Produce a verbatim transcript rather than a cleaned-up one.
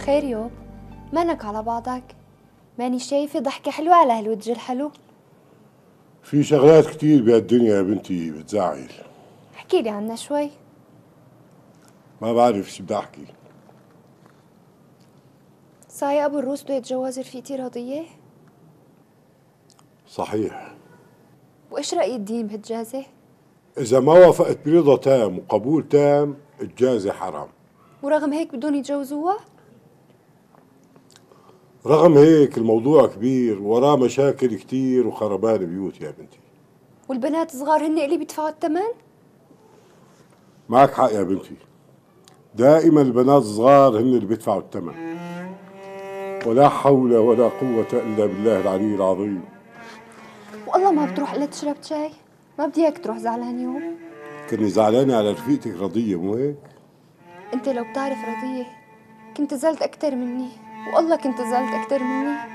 خير يوم، مانك على بعضك؟ ماني شايفة ضحكة حلوة على هالوجه الحلو. في شغلات كتير بهالدنيا يا بنتي بتزعل. احكي لي عنها شوي. ما بعرف شو بدي احكي. صايا ابو الروس بده يتجوز رفيقتي رضية؟ صحيح. وايش رأي الدين بهالجازة؟ إذا ما وافقت برضا تام وقبول تام الجازة حرام. ورغم هيك بدهم يتجوزوها؟ رغم هيك الموضوع كبير وراه مشاكل كتير وخربان بيوت يا بنتي. والبنات صغار هن اللي بيدفعوا الثمن؟ معك حق يا بنتي، دائما البنات الصغار هن اللي بيدفعوا الثمن. ولا حول ولا قوة إلا بالله العلي العظيم. والله ما بتروح الا تشرب شاي؟ ما بدي اياك تروح زعلان يوم. كني زعلانة على رفيقتك رضية مو هيك؟ انت لو بتعرف رضية كنت زعلت اكتر مني، والله كنت زعلت اكتر مني.